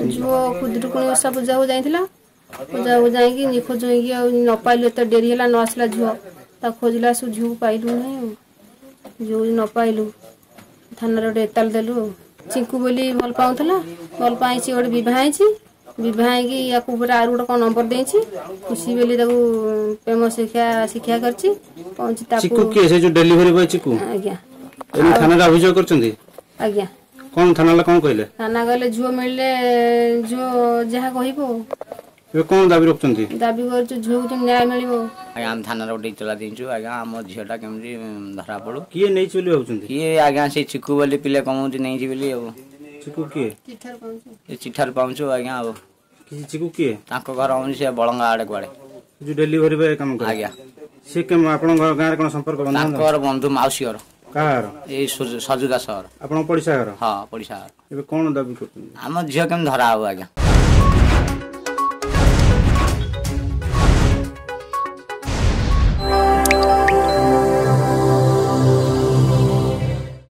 झुओ खुदुरुकुणी ओषा पूजा को जाइथिला पूजा को जाइकी निखोज होइकी न पाइलु एत डेरी होला न आसला झुओ ता खोजला सु झुओ पाइलु नहीं जो न पाइलु थाना रे एताल देलु चिंकू बोली भल पाउथला भल पाई छि गोटे विवाह की या ऊपर आर गोटे कौन नंबर देछि खुशी बोली ताको प्रेम शिक्षा करछि पहुंची ताको चिकू के से जो डिलीवरी बॉय चिकू आज्ञा एने थाना रे अभियोग करछंती आज्ञा कौन थाना ला कौन कहले थाना गले झुओ मिलले जो जहा कहिबो ए कौन दाबी रखछंती दाबी कर झुओ को न्याय मिलिबो आज्ञा हम थाना रे उठे चला दिंचु आज्ञा हम झियोटा केमजी धरा पड़ू किए नै चली होउछंती किए आज्ञा से चिकू बोली पिले कमौती नै छि बोली अब चिकू किए चिठार पाउछु आज्ञा अब किसी चिकू किए ताको घर आउनी से बळंगा आडे कुआडे जो डिलीवरी बॉय काम करे आज्ञा से केम आपन गां रे कोन संपर्क बंधन ताकर बंधु माउसी घर कार ए सजुदा शहर आपन पड़िसा घर हां पड़िसा एबे कोन दाबी करछंती हम झियो केम धरा हो आज्ञा।